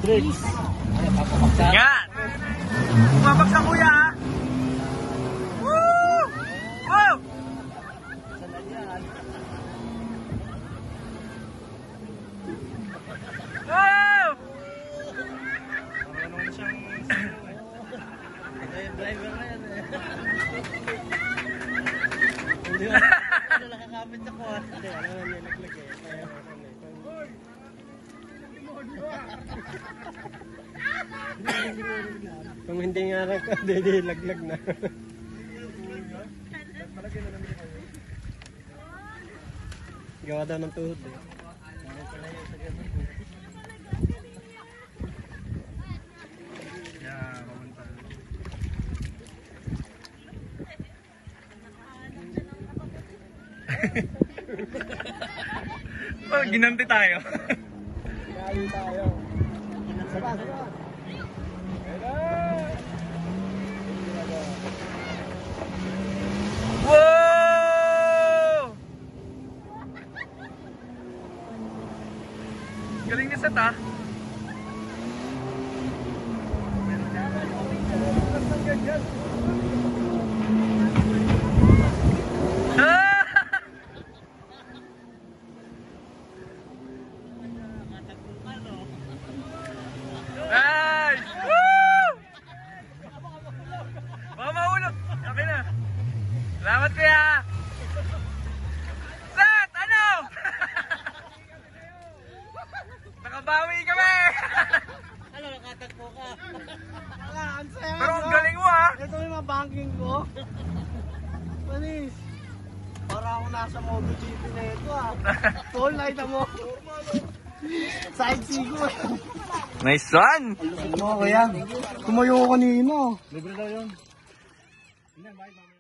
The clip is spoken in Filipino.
Drinks. Yan! Bumabagsak kuya ha! Woo! Woo! Wow! Marunong siyang driver na yan eh. Hindi ba? Ano nakakapit ako ah. Hindi, alam mo niya naglag eh. Kung hindi nga rin ka, hindi laglag na. Gawa daw ng tuhod eh. Oh, ginanti tayo. Ginanti tayo. Saba. Wow! Galing ni Seth ah. Nice! Woo! Baka mahulog. Okay na. Salamat kuya. Seth, ano? Nakabawi kami. Ano, nakatagpo ka? Pero ang galing mo ah. Ito yung mga banking ko. Panis. Para ako nasa MotoGP na ito ah. Tol, nakita mo. Side sigo. Nice one. Ano kuya? Tumayo ko kanina. Libre daw yun.